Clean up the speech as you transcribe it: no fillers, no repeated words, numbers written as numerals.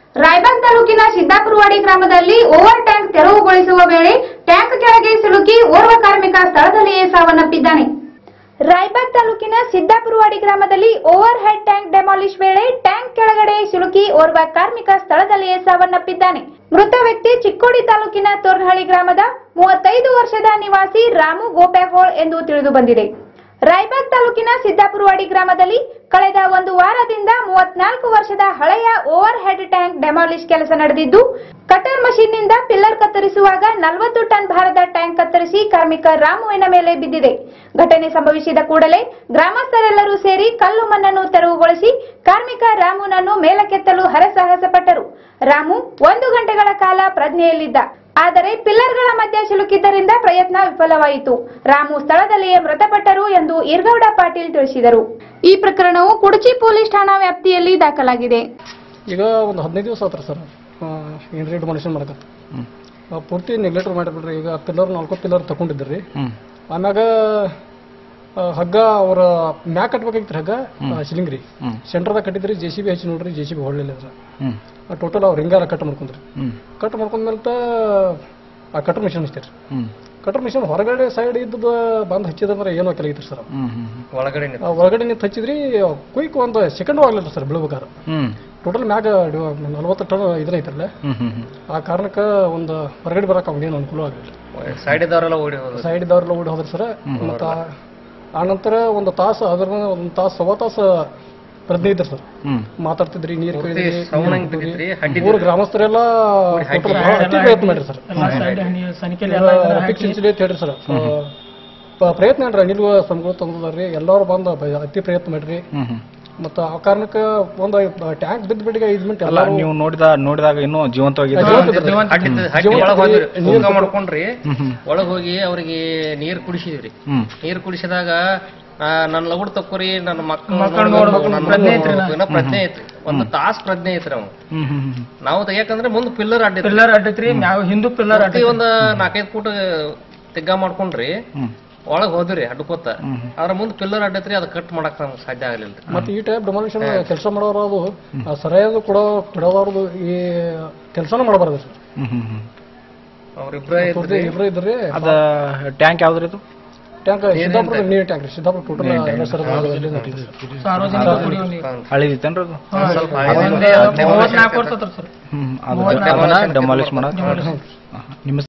ರಾಯಬಾಗ್ ತಾಲೂಕಿನ ಸಿದ್ದಾಪುರವಾಡಿ ಗ್ರಾಮದಲ್ಲಿ ಓವರ್ ಟ್ಯಾಂಕ್ ತೆರವುಗೊಳಿಸುವ ವೇಳೆ ಟ್ಯಾಂಕ್ ಕೆಳಗೆ ಸಿಲುಕಿ ಓರ್ವ ಕಾರ್ಮಿಕ ಸ್ಥಳದಲ್ಲಿಯೇ ಸಾವನ್ನಪ್ಪಿದ್ದಾನೆ. ರಾಯಬಾಗ್ ತಾಲೂಕಿನ ಸಿದ್ದಾಪುರವಾಡಿ ಗ್ರಾಮದಲ್ಲಿ ಓವರ್ ಹೆಡ್ ಟ್ಯಾಂಕ್ ಡೆಮಾಲಿಶ್ ವೇಳೆ ಟ್ಯಾಂಕ್ ಕೆಳಗಡೆ ಸಿಲುಕಿ ಓರ್ವ ಕಾರ್ಮಿಕ ಸ್ಥಳದಲ್ಲಿಯೇ ಸಾವನ್ನಪ್ಪಿದ್ದಾನೆ. ಮೃತ ವ್ಯಕ್ತಿ ಚಿಕ್ಕೋಡಿ ತಾಲೂಕಿನ ತೋರ್ನಹಳ್ಳಿ ಗ್ರಾಮದ 35 ವರ್ಷದ ನಿವಾಸಿ ರಾಮು ಗೋಪ್ಯಾಗೋಳ್ ಎಂದು ತಿಳಿದು ಬಂದಿದೆ. ರಾಯಬಾಗ್ ತಾಲೂಕಿನ ಸಿದ್ದಾಪುರವಾಡಿ ಗ್ರಾಮದಲ್ಲಿ ಕಳೆದ ಒಂದು ವಾರದಿಂದ 34 ವರ್ಷದ ಹಳೆಯ ಓವರ್ ಹೆಡ್ ಟ್ಯಾಂಕ್ ಡೆಮಾಲಿಶ್ ಕೆಲಸ ನಡೆದಿದ್ದು, ಕಟರ್ ಮಷೀನ್ನಿಂದ ಪಿಲ್ಲರ್ ಕತ್ತರಿಸುವಾಗ 40 ಟನ್ ಭಾರದ ಟ್ಯಾಂಕ್ ಕತ್ತರಿಸಿ ಕಾರ್ಮಿಕ ರಾಮುವಿನ ಮೇಲೆ ಬಿದ್ದಿದೆ. ಘಟನೆ ಸಂಭವಿಸಿದ ಕೂಡಲೇ ಗ್ರಾಮಸ್ಥರೆಲ್ಲರೂ ಸೇರಿ ಕಲ್ಲು ಮಣ್ಣನ್ನು ತೆರವುಗೊಳಿಸಿ ಕಾರ್ಮಿಕ ರಾಮುನನ್ನು ಮೇಲಕ್ಕೆತ್ತಲು ಹರಸಾಹಸ ಪಟ್ಟರು. ರಾಮು 1 ಗಂಟೆಗಳ ಕಾಲ ಪ್ರಜ್ಞೆಯಲ್ಲಿದ್ದ. ಆದರೆ ಪಿಲ್ಲರ್ಗಳ ಮಧ್ಯೆ ಸಿಲುಕಿದ್ದರಿಂದ ಪ್ರಯತ್ನ ವಿಫಲವಾಯಿತು. ರಾಮು ಸ್ಥಳದಲ್ಲಿಯೇ ಮೃತಪಟ್ಟರು ಎಂದು ಈರ್ಗೌಡ ಪಾಟೀಲ್ ತಿಳಿಸಿದರು. ಈ ಪ್ರಕರಣವು ಕುಡಚಿ ಪೊಲೀಸ್ ಠಾಣಾ ವ್ಯಾಪ್ತಿಯಲ್ಲಿ ದಾಖಲಾಗಿದೆ. ಈಗ ಒಂದು 15 ದಿವಸ ಆತ್ರ ಸರ್ ಏನ್ರಿ ಡೆಮಾಲಿಷನ್ ಮಾಡಕತ್ತ ಪೂರ್ತಿ ನೆಗ್ಲೆಕ್ಟ್ ಮಾಡಿಬಿಡ್ರಿ. ಈಗ ಪಿಲ್ಲರ್ 4 ಪಿಲ್ಲರ್ ತಗೊಂಡಿದ್ರಿ. ಆಮ್ಯಾಗ ಹಗ್ಗ ಅವ್ರ ಮ್ಯಾಕ್ ಕಟ್ಬೇಕಾಗಿತ್ತು. ಹಗ್ಗ ಶಿಲಿಂಗ್ರಿ ಸೆಂಟರ್ದಾಗ ಕಟ್ಟಿದ್ರಿ. JCB ಹಚ್ಚಿ ನೋಡ್ರಿ, JCB ಹೊಳ್ಳಿಲ್ಲ ಅದ್ರ. ಟೋಟಲ್ ಅವ್ರ ಹಿಂಗಾರ ಕಟ್ ಮಾಡ್ಕೊಂಡ್ರಿ. ಕಟ್ ಮಾಡ್ಕೊಂಡ್ಮೇಲೆ ಆ ಕಟರ್ ಮಿಷನ್ ಹಚ್ತೀರಿ. ಕಟರ್ ಮಿಷನ್ ಹೊರಗಡೆ ಸೈಡ್ ಇದ್ದು ಬಂದು ಹಚ್ಚಿದಂದ್ರೆ ಏನೋ ಕೆಲಗಿತ್ರಿ ಸರ್. ಒಳಗಡೆ ನಿಂತು ಹಚ್ಚಿದ್ರಿ. ಕ್ವಿಕ್ ಒಂದು ಸೆಕೆಂಡ್ ಆಗ್ಲಿಲ್ಲ ಸರ್ ಬೀಳ್ಬೇಕಾದ್ರೆ. ಟೋಟಲ್ ಮ್ಯಾಗ 40 ಟನ್ ಇದ್ರೈತ್ರಲ್ಲ. ಆ ಕಾರಣಕ್ಕೆ ಒಂದು ಹೊರಗಡೆ ಬರಕ್ಕೆ ಅವ್ನಿಗೇನು ಅನುಕೂಲ ಆಗಲಿಲ್ಲ. ಸೈಡ್ ಇದ್ದವರೆಲ್ಲ ಓಡಿ ಹೋದ್ರಿ ಸರ್. ಮತ್ತ ಆ ನಂತರ ಒಂದು ತಾಸು ಅದ್ರ ಒಂದು ತಾಸು ಸವಾ ತಾಸು ಪ್ರಜ್ಞೆ ಇದ್ರಿ ಸರ್. ಮಾತಾಡ್ತಿದ್ರಿ, ನೀರು ಕುಡಿದ್ರಿ. 3 ಗ್ರಾಮಸ್ಥರೆಲ್ಲ ಪ್ರಯತ್ನ ಮಾಡ್ರಿ ಸರ್. ಹೇಳ್ರಿ ಸರ್ ಪ್ರಯತ್ನ ಮಾಡ್ರಿ. ನಿಲ್ವ ಸಂಘ ತಂದ್ರಿ. ಎಲ್ಲರೂ ಬಂದು ಅತಿ ಪ್ರಯತ್ನ ಮಾಡ್ರಿ. ಮತ್ತ ಆ ಕಾರಣಕ್ಕೆ ಒಂದು ಟ್ಯಾಂಕ್ ಬಿದ್ದ ಬಿಟ್ಟಿಗೆ 5 ಮಿನಿಟ್ ಎಲ್ಲ ನೀವು ನೋಡಿದಾಗ ಇನ್ನೂ ಜೀವಂತವಾಗಿ ಮಾಡ್ಕೊಂಡ್ರಿ. ಒಳಗ್ ಹೋಗಿ ಅವ್ರಿಗೆ ನೀರ್ ಕುಡಿಸಿದ್ರಿ. ನೀರ್ ಕುಡಿಸಿದಾಗ ನನ್ ಲಗುಡ್ ತಕ್ಕೋರಿ, ನನ್ನ ಮಕ್ಕಳು ಪ್ರಜ್ಞೆ ಐತ್ರಿ. ಒಂದು ತಾಸ್ ಪ್ರಜ್ಞೆ ಐತ್ರಿ ಅವ್. ನಾವು ತೆಗಿಯಕಂದ್ರೆ ಮುಂದ್ ಪಿಲ್ಲರ್ ಅಡ್ಡೈತ್ರಿ. ಹಿಂದೂ ಪಿಲ್ಲರ್ ಅಡ್ಡಿ ಒಂದು 4-5 ಫೂಟ್ ತೆಗ್ಗ ಮಾಡ್ಕೊಂಡ್ರಿ. ಒಳಗ್ ಹೋದ್ರಿ ಅಡ್ಕೋತ. ಅದ್ರ ಮುಂದ್ ಪಿಲ್ಲರ್ ಅಡ್ಡೈತ್ರಿ. ಅದ್ ಕಟ್ ಮಾಡಕ್ ನಮ್ಗೆ ಸಾಧ್ಯ ಆಗಲಿಲ್ಲ. ಮತ್ತೆ ಈ ಟೈಪ್ ಡೆಮಾಲಿಷನ್ ಕೆಲಸ ಮಾಡೋರು ಅದು ಸರಿಯಾದ ಕೊಡೋದವ್ರದ್ದು ಈ ಕೆಲಸನ ಮಾಡಬಾರ್ದು ಸರ್. ಇಬ್ರು ಇದ್ರಿ. ಅದ ಟ್ಯಾಂಕ್ ಯಾವ್ದ್ರಿ ಇದು? ಟ್ಯಾಂಕ್ ಸಿದ್ದಾಪುರ ನೀರ್ ಟ್ಯಾಂಕ್ ರೀ. ಸಿದ್ದಾಪುರ ಟೋಟಲ್ ಹಳಿದಿತ್ತೇನ್ರಿ ಅದು? ಡೆಮಾಲಿಷ್ ಮಾಡಕ್ ನಿಮ್ಮ